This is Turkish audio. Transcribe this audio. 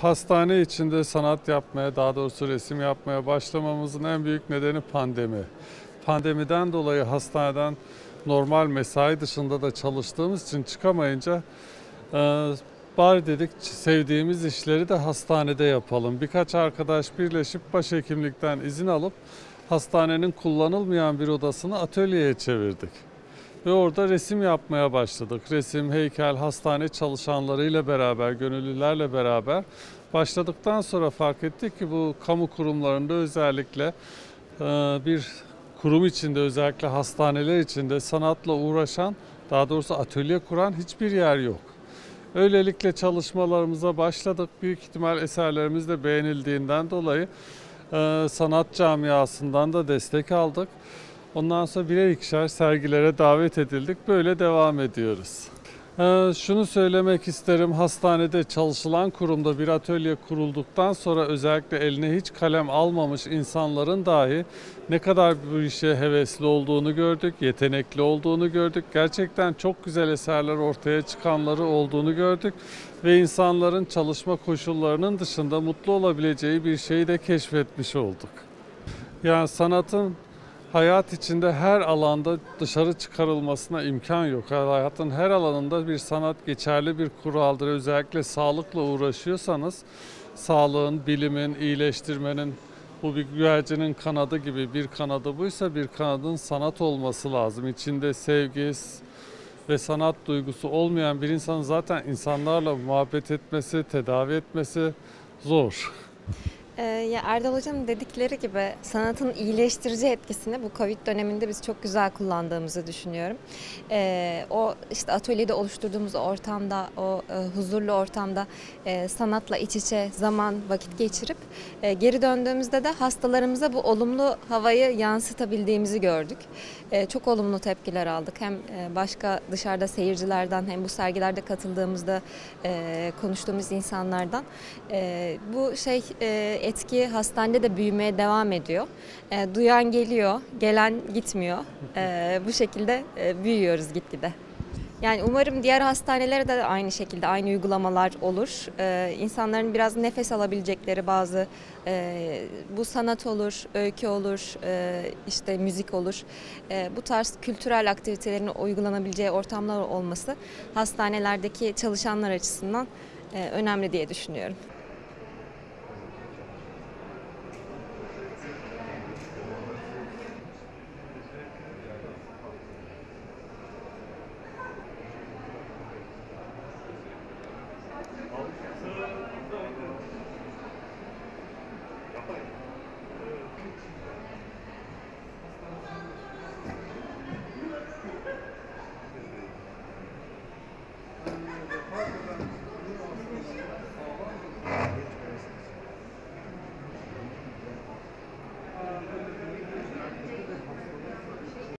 hastane içinde sanat yapmaya, daha doğrusu resim yapmaya başlamamızın en büyük nedeni pandemi. Pandemiden dolayı hastaneden normal mesai dışında da çalıştığımız için çıkamayınca e, bari dedik sevdiğimiz işleri de hastanede yapalım. Birkaç arkadaş birleşip başhekimlikten izin alıp hastanenin kullanılmayan bir odasını atölyeye çevirdik. Ve orada resim yapmaya başladık. Resim, heykel, hastane çalışanlarıyla beraber, gönüllülerle beraber başladıktan sonra fark ettik ki bu kamu kurumlarında özellikle bir kurum içinde, özellikle hastaneler içinde sanatla uğraşan, daha doğrusu atölye kuran hiçbir yer yok. Öylelikle çalışmalarımıza başladık. Büyük ihtimal eserlerimiz de beğenildiğinden dolayı sanat camiasından da destek aldık. Ondan sonra birer ikişer sergilere davet edildik. Böyle devam ediyoruz. Şunu söylemek isterim. Hastanede çalışılan kurumda bir atölye kurulduktan sonra özellikle eline hiç kalem almamış insanların dahi ne kadar bu işe hevesli olduğunu gördük, yetenekli olduğunu gördük. Gerçekten çok güzel eserler ortaya çıkanları olduğunu gördük ve insanların çalışma koşullarının dışında mutlu olabileceği bir şeyi de keşfetmiş olduk. Yani sanatın hayat içinde her alanda dışarı çıkarılmasına imkan yok. Hayatın her alanında bir sanat geçerli bir kuraldır. Özellikle sağlıkla uğraşıyorsanız sağlığın, bilimin, iyileştirmenin bu bir güvercinin kanadı gibi bir kanadı buysa bir kanadın sanat olması lazım. İçinde sevgi ve sanat duygusu olmayan bir insanın zaten insanlarla muhabbet etmesi, tedavi etmesi zor. Ya Erdal Hocam'ın dedikleri gibi sanatın iyileştirici etkisini bu Covid döneminde biz çok güzel kullandığımızı düşünüyorum. O işte atölyede oluşturduğumuz ortamda, o huzurlu ortamda sanatla iç içe zaman, vakit geçirip geri döndüğümüzde de hastalarımıza bu olumlu havayı yansıtabildiğimizi gördük. Çok olumlu tepkiler aldık. Hem başka dışarıda seyircilerden hem bu sergilerde katıldığımızda konuştuğumuz insanlardan. Bu etki hastanede de büyümeye devam ediyor. Duyan geliyor, gelen gitmiyor. Bu şekilde büyüyoruz gitgide. Yani umarım diğer hastanelere de aynı şekilde aynı uygulamalar olur. İnsanların biraz nefes alabilecekleri bazı bu sanat olur, öykü olur, işte müzik olur. Bu tarz kültürel aktivitelerin uygulanabileceği ortamlar olması hastanelerdeki çalışanlar açısından önemli diye düşünüyorum.